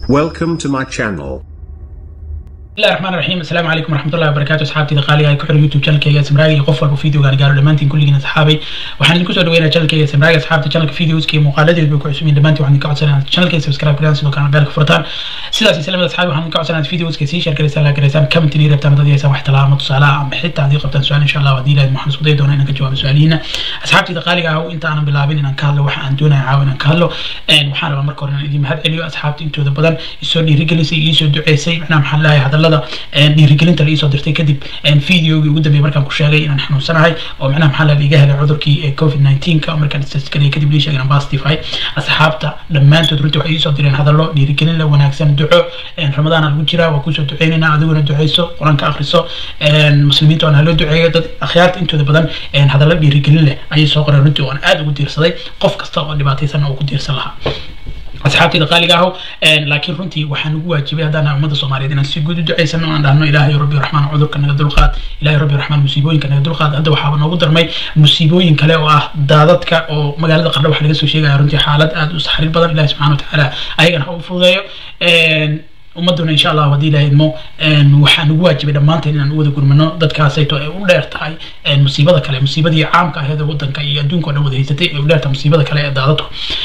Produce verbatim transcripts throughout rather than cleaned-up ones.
Welcome to my channel. بسم الله الرحمن الرحيم. السلام عليكم ورحمة الله وبركاته. أصحابتي دقالي هاي كحر يوتيوب channel كيا سمراجي قفل بفيديو قال قالوا لمانتين كل جنا أصحابي وحنا نكسر دوينا channel كيا سمراجي أصحابتي channel فيديوز كي مقالدة بيكون لمانتي وحنا نقعد سنة channel كيا سبسكرايب كلام سلوك عن بالك فرطان سلاسي سلام أصحابي وحنا نقعد سنة فيديوز كي سيشر كريسان لا كريسان كم تنير بتاع مدة يسوي احتلام متصالة عم حتى عندي قبل سؤال إن شاء الله ودي لازم محمد صديق دونا إنك جواب سؤالينا أصحابتي دقالي هاو أنت أنا باللعبين إن كهلو وحنا عندنا عاون إن كهلو إن وحنا بمركورنا إذا ما هذا اليوم أصحابتي أنتوا ذا بدن يسوني رجلسي يسود دعيسي إحنا محلها هذا اللذا رجلين تلاقيه صدرتي كذب إن فيديو يقدم بمركب كشاجي إن نحن سناهي أو معنا محل اللي جاه لعذر كي كوفيد تسعة عشر كأمريكان استسكري كذب ليش أجرام باستيفاي أصحابته لما أنتوا تروحوا حي صدرين هذا الله رجلين لو ناكسن دعاء إن رمضان الوجرة وكوسو دعينا عدونا دعيسو قرآن كأخرسو إن المسلمين تون هلو دعاء أخيارات أنتوا بدن إن هذا الله برجلين له أي سوق رنتوا وأنا قاعد أقول صدي قف كستاء اللي بعطيه سنة وقدر صلها أصحابتي دقالي قاهو لكن رنتي وحنو واجبي هذا أنا أمد الصوماليين أنا سيجود دعاء سنة وأنا إنه إلهي ربي الرحمن عذر كنا يدل قاد إلهي ربي الرحمن مصيبوين كنا يدل قاد هذا وحاب نقدر ماي مصيبوين كلا واه دادتك أو مجال قرب وحنا جالس وشيء رنتي حالات أدو سحر بدر الله سبحانه وتعالى أيضا هو فضيه ومدنا إن شاء الله ودي له إنه وحنو واجبي لما أنت إن نقول كل منو ضد كاسيتو ولا ارتاي المصيبة كلا مصيبة دي عام كهذا ودن كي يدون كنا وده يستطيع ولا ارتاي مصيبة كلا دادته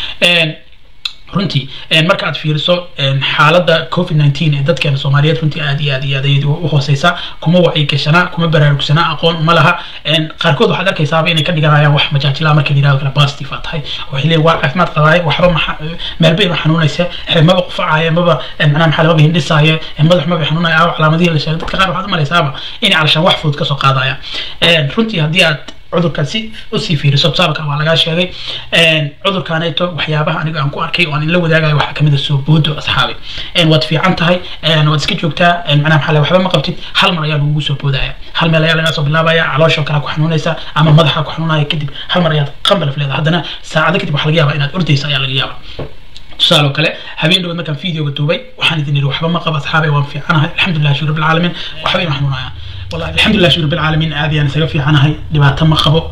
runtii marka aad fiiriso xaaladda covid nineteen ee dadkeena Soomaaliyeed runtii aad iyo aad iyo aad u hooseysa kuma wacyi gashana kuma baraarugsana aqoon ma laha qaarkood waxaad arkaysaa inay ka dhiganayaan wax majaajila marka la yiraahdo kala positive tahay waxa leeyahay waa caafimaad qabaay waxba meel bay xanuunaysa maba qufaacaya maba macnaha maxaa laga hindhisaya madax maba xanuunaya oo calaamadihi la sheegay dadka qaar waxaad malaysaaba in calashan wax fudud ka soo qaadaya runtii haddii aad عذر كسي أسي في رسالة سابقة وعلى جال شيء عذر كانيتو وحيابها أنا أنكو أركي وأنا لو ذاك واحد كمية السبود وأصحابي إن وات في عنتهاي إن وات سكيت وقتها إن معناه محل وحبا ما قبتي هل مرة يالو سبود هاي هل مرة يالو ناس بالله بايع على شو كانوا كحنون ليس أما مضحك كحنون هاي كذب هل مرة يال قبل في هذا هذا ساعة كذب وحلقيها إن أردي سايا لقيها سؤال كله حبيبي لو ما كان فيديو قدوبي وحنيتني لو حبا ما قبل أصحابي وانفي عنها الحمد لله شكر رب العالمين وحبيبي محنون هاي والله الحمد لله شكر رب العالمين هذه أنا سقف عنها هاي اللي بعد تم خبو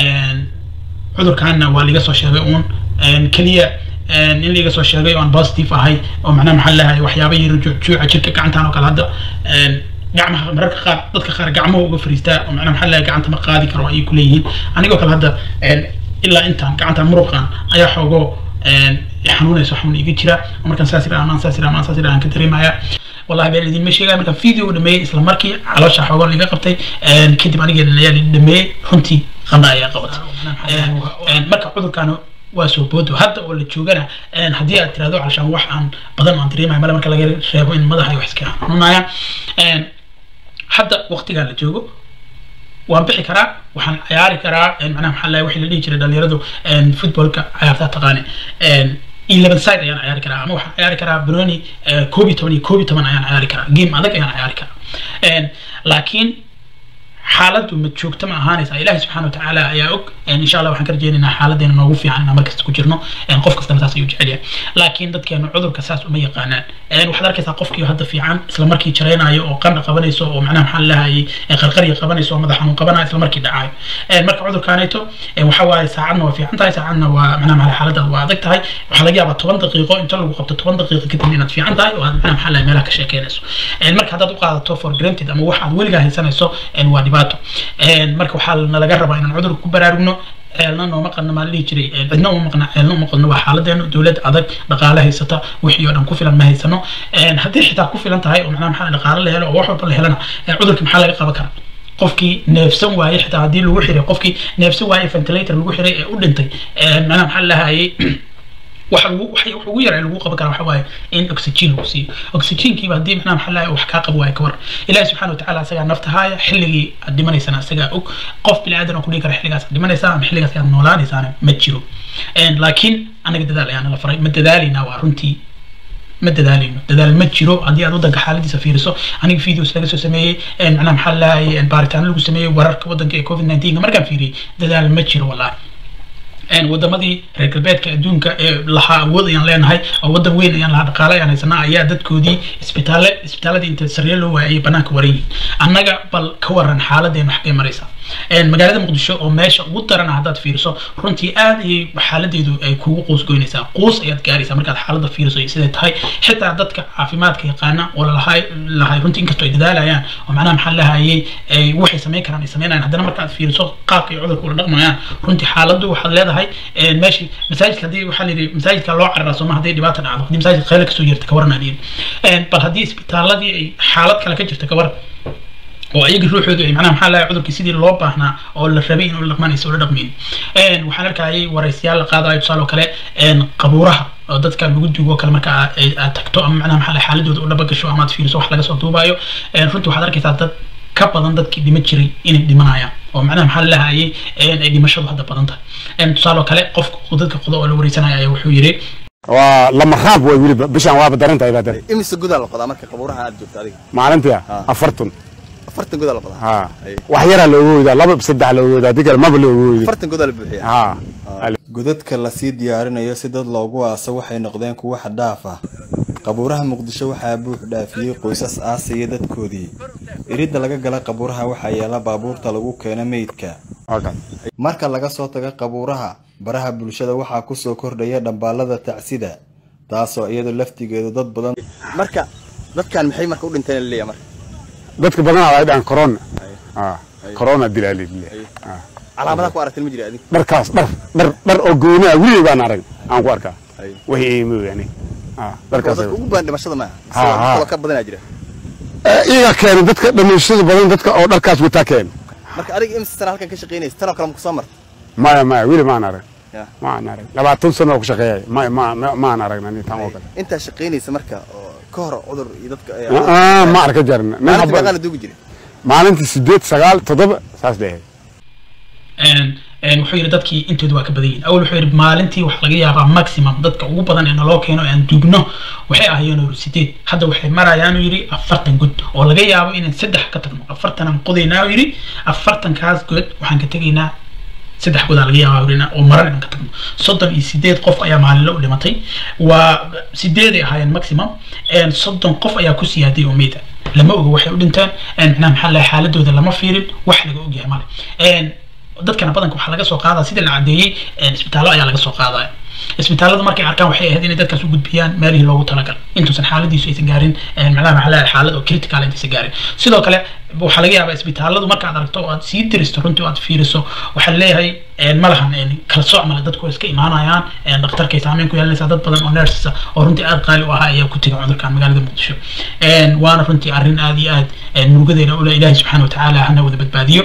عذر كان واللي قصوا شيئون كلية اللي قصوا شيئون بوزيتيف هاي ومعناه محلها وحيابي يرجع شو عشرك كعنت أنا وكل هذا جعمها مرك خار ضدك خار جعمه وفريستا ومعناه محلها جعنت مقادي كرواي كليين أنا وكل هذا إلا أنت جعنت مرقان أي حاجة يحنون يصحون يجي ترى ومركان ساسي أمان ساسي أمان ساسي أنا كنت ريمايا والله بين الذين مشي قام كان فيديو دمي إسلام مركي على شح حوار اللي قبتي كنت ماني قال اللي دمي خنتي خنايا قبت مركب عذر كانوا واسوبود وهذا واللي تشوجنا هدية ترادو علشان واحد عن بدل ما نتري مع ملا مركب لقى شايفوا إن ماذا هيوحس كنا هنا حتى وقت قال تشوجو وأنبحي كرا وحن عياري كرا معناه محل وحي اللي يجري اللي يردو فوتبول كعيارتها تقاني إلا بن سايد يعني عياري كرا أما وحن عياري كرا بروني كوبي توني كوبي تمن يعني عياري كرا جيم هذاك يعني عياري كرا لكن حالته متشوكت مع هانيس إلهي سبحانه وتعالى ياك يعني إن شاء الله وحنكر جينا حالتنا نوقف يعني مركز تكجرنا يعني قف كستنا ساس يوجع عليه لكن ضد كانوا عذر كساس ومية قناة يعني وحضر كذا قف كي هذا في عام إسلام مركي شرينا أو قرن قبنا يسوع ومعناه محلها هي قرقرية قبنا يسوع ماذا حنون قبنا إسلام مركي دعاء يعني مركب عذر كانيتو وحوالي ساعنا وفي عنتها ساعنا ومعناه محل حالته وعدك هاي وحلاقيها بعد ثمان دقيقة أنت لو قبت ثمان دقيقة كده لنا في عنتها ومعناه محلها ملاك شيء نسو يعني مركب هذا تقع توفر جرينتد أما واحد ولقى هالسنة يسوع يعني وادباته marka waxa la laga rabaa inaan cudur ku baraarugno ceelna noo maqan ma li jiray cidna uma maqna ceelna uma maqna waa xaaladeena dawlad adag dhaqaale haysata wixii oo dhan ku filan ma haysano een hadii xitaa ku filan tahay oo macnaha maxaa dhaqaale la helo oo wax walba la helana cudurka maxaa laga qaban karaa qofkii neefsan waayay xitaa hadii lagu xiray qofkii neefsan waayay ventilator lagu xiray ee u dhintay macnaha maxaa la hayay waxa waxay ugu yar lagu qaban kara waxa waaye in oxygen lagu siiyo oxygen kii baadii macnaha maxaa wax ka qabo way ka war ilaahay subhanahu wa ta'ala asaga naftahaaya xilligii dhimanaysan asaga og qof bil aadan ku dhigi kara xilligaas dhimanaysan ama xilligaas aan noolaanaysan ma jiro een laakiin anaga dadaal ayaan la faray ma dadaalina waa runtii ما دلالينه دلال ما تجرو عندي أنا ودك حالتي سفيرسو أنا في فيديو سلقة سمية أنا محلها البارتان اللي سمية ورك ودك كوفيد تسعة عشر ما كان فيري دلال ما تجرو والله أن ودمدي ركبات كأدون كلها وضع يعني لأن هاي أو ودم وين يعني لها دقالة يعني سنا عيادة كودي إسبيتالة إسبيتالة دي أنت سريلو وعي بناك وري أنا جا بال كورن حالة دي محكي مريسا magaalada muqdisho oo meesha ugu daran haddaad fiiriso runtii aad ay xaaladeedu ay kugu qoos goynaysaa qoos ayaad gaaraysaa markaad xaaladda fiiriso siday tahay xitaa dadka caafimaadka yaqaana oo lahay lahay runtii inkastoo ay dadaalayaan oo macnaha maxaa lahayay ay waxay sameyn karaan ay sameynayaan haddana markaad fiiriso qaabka ay cudurka ula dhaqmayaan runtii xaaladdu waxaad leedahay meeshii masaajidka haddii waxaa la yidhi masaajidka loo cararaa sooma hadday dhibaata dhacdo haddii masaajidka khayla kasoo yeerta ka waranaa liin bal haddii isbitaaladii ay xaalad kale ka jirta ka waran oo ayaga ruuxoodu ay macnaha maxaa lahay cudurkii sidii loo baahnaa oo la rabay in ula dhaqmanayso ula dhaqmayn waxaan arkayay waraysiyaal la qaadayo tusaale oo kale qabuuraha oo dadka lagu duugo kale marka aad tagto ama macnaha maxaa lahay xaaladooda u dhaba gasho ama aad fiiriso wax laga soo duubayo runtii waxaad arkaysaa dad ka badan dadkii dhima jiray inay dhimanayaan oo macnaha maxaa lahayay ay dhimashadu hadda badan tahay tusaale oo kale qofka dadka qodo oo la wareysanaya ayaa wuxuu yidhi waa lama raab way wili bishaan waaba daran tahay badan imise gudaha la qodaa marka qabuuraha aad joogto adiga maalintii afartan afartan gudaha la qodaa ha wax yara loo wada laba saddex loo wada digal maba loo wada afartan gudaha la buuxiyaa ha godadka la sii diyaarinayo si dad loogu aaso waxay noqdeen kuwa xadaaf ah qabuuraha muqdisho waxaa buux dhaafiyay qoysas aasaya dadkoodii iridda laga gala qabuuraha waxaa yaala baabuurta lagu keeno meydka marka laga soo tago qabuuraha baraha bulshada waxaa ku soo kordhaya dhambaalada tacsida taasoo iyadu laftigeedu dad badan marka dadkan maxay marka u dhinteen leeyahay marka dadka badan ay dhan corona ah corona dilaalay ah calaamadaha ku aragtay ma jira adiga dharkaas dhar dhar dhar oo goona wili baan arag aan ku arkaa wixii ma yani ah dharkaas ugu baan dhimashada ma aha ka badan jira iyaga keen dadka dhimashada badan dadka oo dharkaas wata keen marka adiga imsa sana halkan ka shaqeynaysa tan kale ku soo mar ma ma wili ma arag ma arag labaatan sano ku shaqeeyay ma ma ma arag nani tan oo kale inta shaqeynaysa marka ka hor cudur iyo dadka ah ma arka jarna ma habba duugi jiray maalintii sideed sagaal toddoba saas dhehe een wuxuu yiri dadkii intooda waa ka badan yihiin awal wuxuu yiri maalintii wax laga yaabaa maximum dadka ugu badan ee naloo keeno aan duugno waxay ahaayeen sideed hadda waxay marayaan uu yiri afartan gud oo laga yaabo inaan saddex ka tagno afartan aan qodaynaa uu yiri afartan kaas gud waxaan ka tagaynaa saddex gud laga yaabaa inaan oo maran aan ka tagno soddon iyo sideed qof ayaa maalinle u dhimatay waa sideed ay ahaayeen maximum een soddon qof ayaa ku siyaaday oo meeda lama oga waxay u dhintaan een macnaha maxaa la xaaladooda lama fiirin wax laga ogyahay male een dadkana badanka waxa laga soo qaadaa sida la cadeeyay isbitaallo ayaa laga soo qaadaa isbitaallada markay arkaan waxay ahayd inay dadkaas u gudbiyaan meelihii loogu talagalay intuusan xaaladiisu aysan gaarin macnaha maxaa la xaalad oo critical aysan gaarin sidoo kale waxa laga yaabaa isbitaalladu markaad aragto oo aad sii diristo runtii aad fiiriso waxa leeyahay ma lahan kala sooc male dadku iska imaanayaan dhakhtarkay saameyn ku yeelanaysaa dad badan oo nurses oo runtii aad qaali u ahaa ayaa ku tegay cudurkan magaalada muqdisho waana runtii arrin aad iyo aad murugadeena ula ilaahay subxaana watacaala hana wada badbaadiyo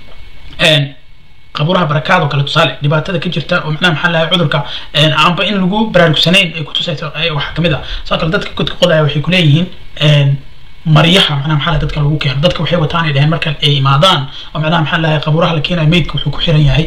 qabuuraha barakaad oo kale tusaale dhibaatada ka jirta oo macnaha maxaa lahayd cudurka aanba in lagu baraarugsanayn ay ku tusayso waxa kamid ah sidoo kale dadka godka qodaya waxay ku leeyihiin maryaha macnaha maxaa dadka lagu keeno dadka waxay wataan ay dhaheen marka ay imaadaan oo macnaha maxaa lahayd qabuuraha la keenayo meydka wuxuu ku xiran yahay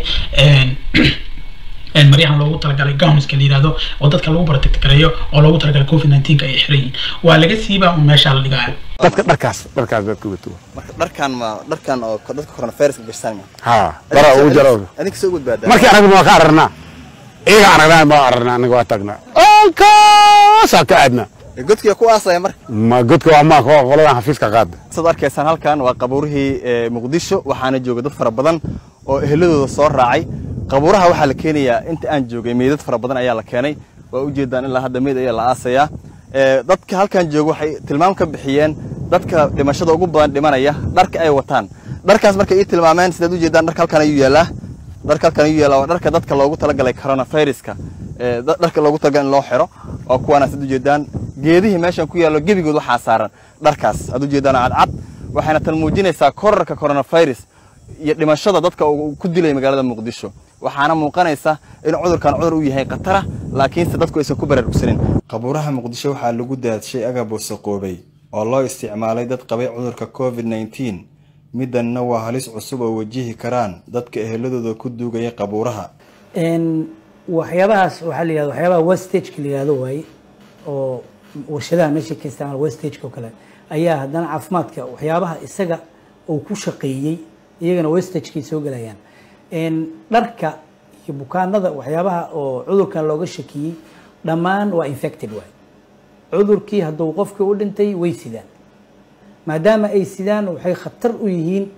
een maryahan loogu talagalay gowniska la yiraahdo oo dadka lagu bartagtagareeyo oo loogu talagalay covid nineteen ay xiran yihiin waa laga siibaa un meesha la dhigayo dadka dharkaas dharkaas dadka wato marka dharkan ma dharkan oo dadka coronavirus gashan ha dara ugu jaro adiga soo gudbaada markii anagu ma ka ararna iyaga anaga ma ararna anaga waa tagna anka saaka adna godkiga ku aasay marka ma godka waa ma qolada xafiiska qaad soo arkaysan halkan waa qabuurihii Muqdisho waxaana jooga dad fara badan oo eheladooda soo raacay qabuuraha waxa la keenayaa inta aan joogay meedad fara badan ayaa la keenay waa u jeedaan ilaa hadda meed ayaa la aasaya ee dadka halkan jooga waxay tilmaam ka bixiyeen dadka dhimashada ugu badan dhimanaya dharka ay wataan dharkaas markay tilmaameen sida u jeedaan dharka halkan ayuu yeelaa dharka halkan ayuu yeelaa dharka dadka loogu talagalay coronavirus-ka ee dharka loogu talagalay in loo xiro oo kuwana sida u jeedaan geedihii meeshan ku yaalo gebigood waxa saaran dharkaas aad u jeedaan cad cad waxayna tan muujinaysaa kororka coronavirus iyo dhimashada dadka uu ku dilay magaalada Muqdisho waxaana muuqanaysa in cudurkan cudur uu yahay qatar laakiin se dadku aysan ku baraarugsanin qabuuraha Muqdisho waxa lagu daadshay agab wasaqoobay oo loo isticmaalay dad qabay cudurka covid nineteen midanna waa halis cusub oo wajihi karaan dadka eheladooda ku duugaya qabuuraha in waxyaabahaas waxa la yiraahdo waxyaabaha wastage ka yiraahdo way oo warshadaha meesha ka isticmaal wastage ka kale ayaa haddana caafimaadka waxyaabaha isaga uu ku shaqeeyay iyagana wastage-kii soo galayaan in dharka iyo bukaanada waxyaabaha oo cudurkan looga shakiyay dhammaan waa infected way cudurkii hadduu qofka u dhintay way sidaan maadaama ay sidaan waxay khatar u yihiin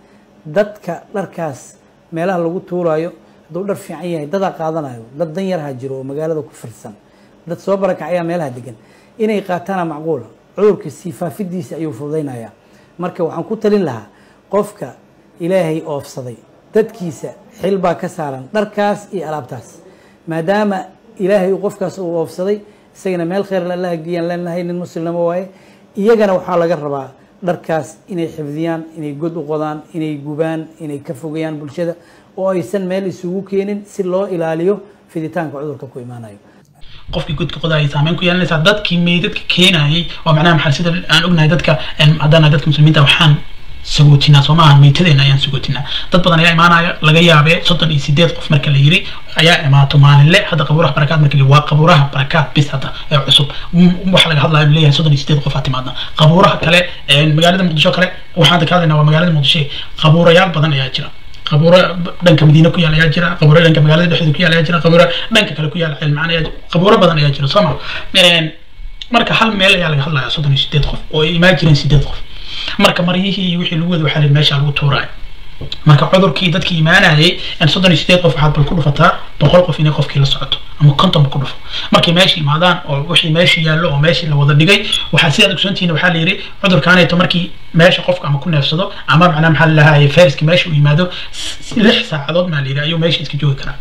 dadka dharkaas meelaha lagu tuurayo hadduu dhar fiican yahay dadaa qaadanayo dad dan yarha jiro oo magaalada ku firsan dad soo barakacayaa meelaha degan inay qaataana macquula cudurka sii faafidiisa ayuu fududaynayaa marka waxaan ku talin lahaa qofka ilaahay oofsaday dadkiisa xil baa ka saaran dharkaas iyo alaabtaas maadaama ilaahay uu qofkaas uu oofsaday isagana meel khayr Allah geeyaan leenahay nin muslimnimo waaye iyagana waxaa laga rabaa dharkaas inay xifdiyaan inay god u qodaan inay gubaan inay ka fogeeyaan bulshada oo aysan meel isugu keenin si loo ilaaliyo fiditaanka cudurka ku imaanayo qofkii godka qodayay saameyn ku yeelanaysa dadkii meedadka keenayay oo macnaha maxaa sida aan ognahay dadka haddana dadka muslimiinta waxaan sagootinaa Soomaaliya meetadeena ayaan sagootinaa dad badan ayaa imaanaya laga yaabee soddon iyo sideed qof marka la yiri ayaa imaato maalinle hadda qabuuraha barakaad marka waa qabuuraha barakaad bis hadda ee cusub waxa laga hadlayo leeyahay soddon iyo sideed qof atimaadna qabuuraha kale ee magaalada Muqdisho kale waxaan ka hadlaynaa waa magaalada Muqdisho qabuurayaal badan ayaa jira qabuura dhanka Madiina ku yaal ayaa jira qabuura dhanka magaalada dhexdeeda ku yaal ayaa jira qabuura dhanka kale ku yaal ceel macaan ayaa qabuura badan ayaa jira Soomaa marka hal meel ayaa laga hadlayaa soddon iyo sideed qof oo imaajireen sideed qof marka mariyihii wixii lagu wada waxa meesha lagu tuuray marka cudurkii dadkii imaanayay in soddon iyo sideed qof waxaad bal ku dhufataa boqol qof inay qofkii la socoto ama konton ku dhufo markii meesha imaadaan oo wixii meesha yaallo oo meesha la wada dhigay waxa si aad ogsoontiina waxa la yiri cudurkaanayto markii meesha qofka ama ku neefsado ama macnaha maxaa la lahaayay fayraski meesha uu yimaado lix saacadood ma la yiri ayuu meesha iska joogi karaa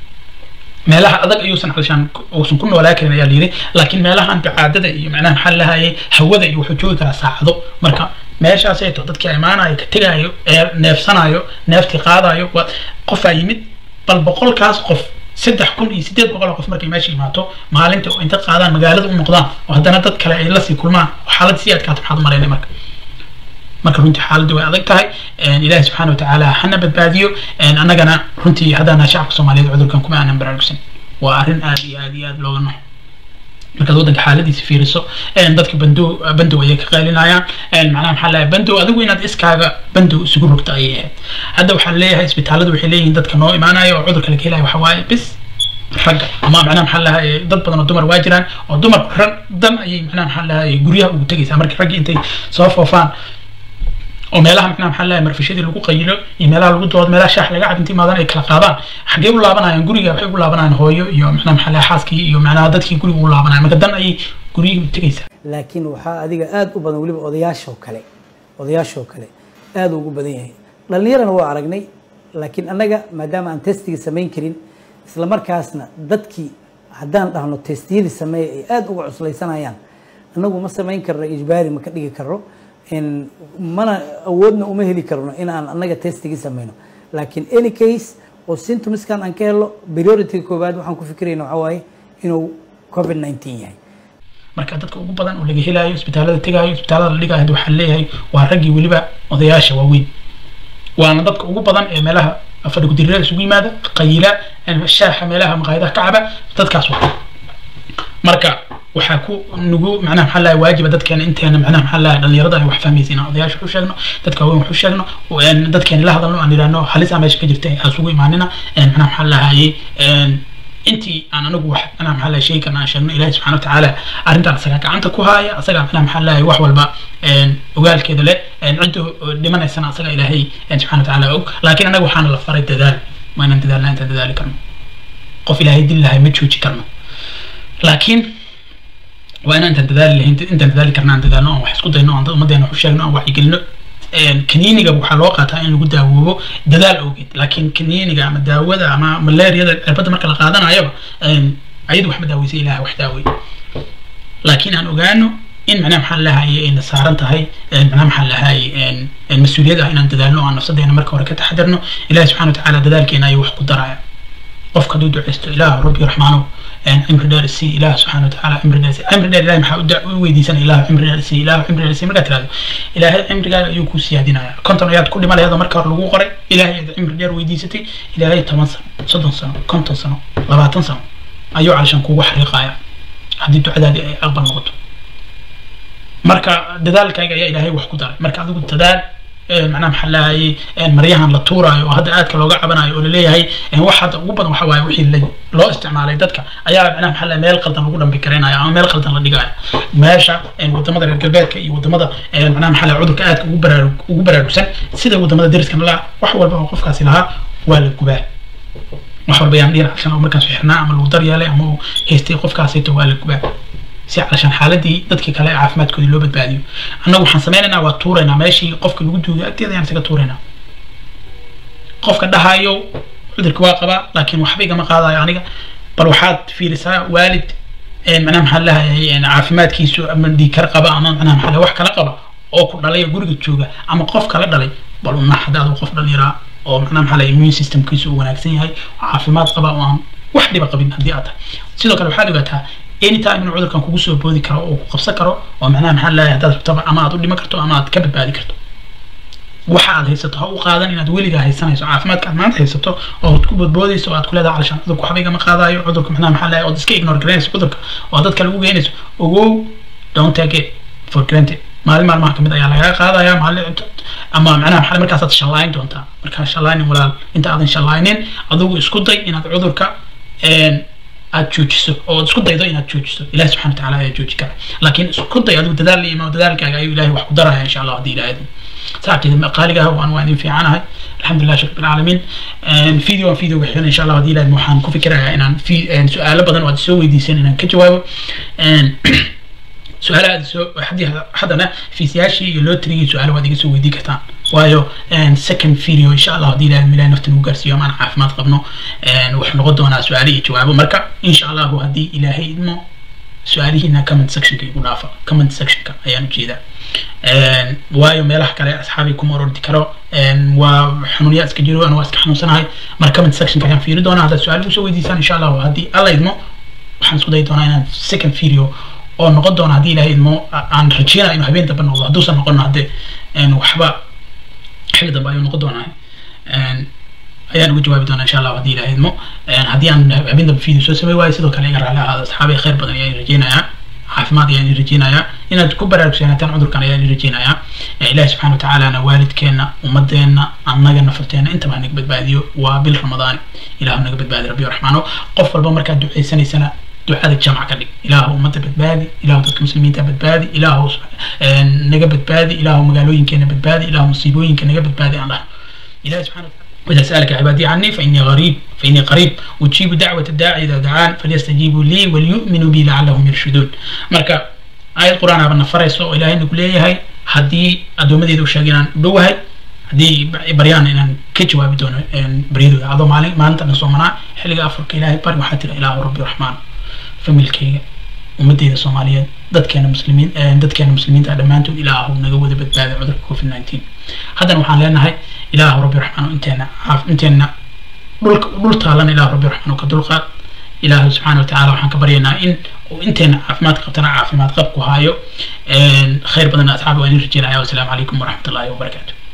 meelaha adag ayuusan xalshan uusan ku noolaa karin ayaa liiri laakiin meelahan bacaadada iyo macnaha maxaa la lahaayay hawada iyo wuxuu joogi karaa saacado marka meeshaas ay dadkii imaanayo ka tagayo ee neefsanayo neefti qaadayo qof ay yimid bal boqolkaas qof saddex kun iyo sideed boqol qof markay meesha imaato maalinta oo inta qaadaan magaalada u noqdaan oo haddana dad kale ay la sii kulmaan xaalad si adkaat maxaad maleynay marka marka runtii xaaladdu way adag tahay ilaahay subxaanahu wa tacaala hana badbaadiyo annagana runtii haddana shacabka Soomaaliyeed cudurkan kuma aanan baraarugsan waa arrin aad iyo aad iyo aad looga naxo marka waddanka xaaladiisa fiiriso dadka bandow bandow ay ka qaalinayaan macnaha maxaa la bandow adigu inaad iskaaga bandow isugu rogta ay ahayd hadda waxaan leeyahay isbitaaladu waxay leeyihiin dadka noo imaanayo oo cudurka la keenayo waxa waaye bis rag ama macnaha maxaa la lahaayay dad badan oo dumar waa jiraan oo dumar ran dan ayay macnaha maxaa la lahaayay guryaha ugu tagaysaa marka rag intay soo foofaan oo meelaha macnaha maxaa la lahaayay marfishadii lagu qaylo iyo meelaha lagu dood meelaha shaax laga cabintii maadan ay kala qaadaan xagee u laabanayaan guriga waxay u laabanayaan hooyo iyo macnaha maxaa la xaaskii iyo macnaha dadkii guriga u laabanayaan marka dan ay guriga u tagaysaa laakiin waxa adiga aad u badan waliba odayaasha kale odayaasha kale aad ugu badan yahay dhalinyarana waa aragnay laakiin annaga maadaama aan testiga samayn karin isla markaasna dadkii haddaan dhahno testiyada sameey ay aad uga cuslaysanayaan annagu ma samayn karno ijbaari ma ka dhigi karno in mana awoodna uma heli karno in aan annaga testiga samayno laakiin any case oo symptomskan aan ka helo priority koobaad waxaan ku fikirayna waxa waaye inuu covid nineteen yahay marka dadka ugu badan oo laga helayo isbitaalada tagayo isbitaalada la dhigayo waxa leeyahay waa ragii waliba odayaasha waaweyn waana dadka ugu badan ee meelaha afar gudirada isugu yimaada qayla shaaxa meelaha maqaayadaha ka caba dadkaas waa marka waxa ku nugu macnaha maxaa la waajiba dadkeena inteena macnaha maxaa la dhalinyarada ay wax fahmaysiina odayaasha u sheegno dadka weyn wax u sheegno oo dadkeena la hadalno aan iraano halis ama meesha ka jirtay aan isugu imaanina macnaha maxaa la hayay intii aan anagu wax macnaha maxaa la sheegay kana sheegno ilaahay subxaanahu wa ta'aala arrintan asaga gacanta ku haya asaga macnaha maxaa la wax walba ogaalkeeda leh cidda dhimanaysana asaga ilaahay subxaanahu wa ta'aala og laakiin anagu waxaan la faray dadaal ma inaan dadaalna inta dadaali karno qof ilaahay dil lahay ma jooji karno laakiin وأنا أنت تدال أنت أنت تدال كرنا أنت تدال نوع وحسكت إنه عند ما دينا وحشة نوع وحي قلنا كنيني جابوا حلاقة تاني اللي قدها هو تدال أوجد لكن كنيني جا مداودة مع ملاريا البدر مركل قادنا عيبه عيد وحمد داوي لها وحداوي لكن أنا أجانو إن معناه محلها هي إن سعرتها هي معناه محلها هي إن المسؤولية إن أنت تدال نوع نفس دينا مركل وركت حضرنا إله سبحانه وتعالى تدال كنا يوحق الدراية قف كدود عست إله ربي رحمانه أمر دار السي إله سبحانه وتعالى أمر دار أمر دار إله محاود ويدي سنة إله أمر دار السي إله أمر دار السي مرقت هذا إله أمر دار يكون سيادنا كنت أنا كل ما هذا مركز لغو قري إله أمر دار ويدي ستي إله ثمان سنة صدق سنة كنت سنة لبعض سنة أيوة علشان كوا حرقايا حديد عدد أقبل نقطة مركز ذلك يا إلهي وحكو دار مركز ذو التدال macnaha maxaa lahaayay maryahan la tuuraayo oo hadda aadka looga cabanayo oo laleeyahay wax hadda ugu badan waxa waaye wixii loo isticmaalay dadka ayaa macnaha maxaa lahaay meel qaldan lagu dhambi karaynayo ama meel qaldan la dhigayo meesha wadamada reer galbeedka iyo wadamada macnaha maxaa lahaay cudurka aadka ugu baraarug ugu baraarugsan sida wadamada dariska nala wax walba oo qofkaasi lahaa waa la gubaa wax walba yaan dhiir cashana markaas xirnaa ama lagu daryeelay ama haystay qofkaasi waa la gubaa si علشان حالتي dadkii kale caafimaadkooda loo badbaadiyo annagu waxaan sameeynaa waa tuureena meeshii qofka lagu duugo agteeda ayaan isaga tuureena qofka dhahayo cudurka waa qaba laakiin waxba igama qaadayo aniga bal waxaad fiirisaa waalid een macnaha maxaa lahaayay caafimaadkiisu ama dhiikar qaba ama macnaha maxaa wax kala qaba oo ku dhalay guriga jooga ama qof kala dhalay bal una hadaad qof dhalinyara oo macnaha maxaa lahaayay immune systemkiisu wanaagsan yahay caafimaad qaba oo aan wax dhiba qabin hadii aad sidoo kale waxaad ogaataa anytime inuu cudurkan kugu soo boodi karo oo ku qabsan karo oo macnaha maxaa lahaayay hadaad rabto ama aad u dhima karto ama aad ka badbaadi karto waxa aad haysato ha u qaadan inaad weligaa haysanayso caafimaadka aad maanta haysato oo ku badboodayso oo aad ku leedahay calashaan cudurku waxba igama qaadayo cudurka macnaha maxaa lahaayay oo iska ignore garanayso cudurka oo dadka lagu geynayso ogow don't take it for granted maalin maalmaha kamid ayaa laga qaadaya maalin ama macnaha maxaa markaas aad shalayn doontaa marka shalayn walaal inta aadan shalaynin adigu isku day inaad cudurka een aad joojiso oo isku daydo inaad joojiso ilaahay subxaanahu wa ta'aala ayaa jooji kara laakiin isku day adigu dadaal iyo dadaalkaaga ayuu ilaahay wax ku daraya insha Allah hadii ilaahay saacadii maqaaliga waan waan idin fiicanahay alxamdulillaah rabbil caalamiin een video video wixii insha Allah hadii ilaahay waxaan ku fikirayaa inaan fi su'aalo badan oo aad soo weydiiseen inaan ka jawaabo een su'aalaha soo hadii hadana fiisiyaashii iyo lootriga su'aalo waad iga soo weydiin kartaan waayo een second video insha Allah hadii ilaahay milaan naftan u gaarsiiyo ama caafimaad qabno een wax noqon doona su'aalo iyo jawaabo marka insha Allah hadii ilaahay idmo su'aalihiina comment section ka igu dhaafa comment section ka ayaan u jeedaa een waayo meelaha kale asxaabi kuma ordi karo een waa xanuuniya iska jiro ana waa iska xanuunsanahay marka comment section ka ayaan fiiri doonaa hada su'aal u soo weydiisaan insha Allah hadii Allah idmo waxaan isku day doonaa inaan second video oo noqon doona hadii ilaahay idmo aan rajeynayo inuu habeen dambe noqdo hadduu san noqon hadee een waxba xilli dambe ayuu noqon doonaa een ayaan ugu jawaabi doonaa insha Allah hadii ilaahay idmo een hadii aan habeen dambe video soo sameey waayo sidoo kale iga raali ahaado asxaabi khayr badan ayaan rajeynayaa caafimaad ayaan rajeynayaa inaad ku baraarugsanaataan cudurkan ayaan rajeynayaa ilaahay subxaanahu wa ta'aala ana waalidkeena ummadeena annaga nafarteena inta baan naga badbaadiyo waa bil ramadaan ilaahay naga badbaadi rabbi raxmaano qof walba marka duceysanaysana ducada jamc ka dhig ilaahu ummadda badbaadi ilaahu dadka muslimiinta badbaadi ilaahu naga badbaadi ilaahu magaalooyinkeena badbaadi ilaahu musiibooyinka naga badbaadi allah ilaahay subxaanahu وإذا سألك عبادي عني فإني غريب فإني قريب أجيب دعوة الداعي إذا دعان فليستجيبوا لي وليؤمنوا بي لعلهم يرشدون مركا آية القرآن أبنا فريسو إلهي نقول لي هاي هدي أدومدي دو شاقنا دوهاي هدي بريان إن كجوا بدون بريدو هذا مالي ما أنت نصومنا حلقة أفرك إلهي بار وحاتر إله ربي الرحمن فملكي ومدينة الصومالية دad keena muslimiin dad keena muslimiinta dhamaantood ilaahu naga wada badbaadi cudurka covid nineteen hadan waxaan leenahay ilaahu rabbi raxmaanu inteena inteena dhulka dhul taalan ilaahu rabbi raxmaanu ka dulqaad ilaahu subxaanahu wa ta'aala waxaan ka baryaynaa in inteena caafimaad qabtana caafimaad qab ku haayo khayr badan asxaabi waan rajeynayaa wassalaamu calaykum waraxmatullaahi wabarakaatuh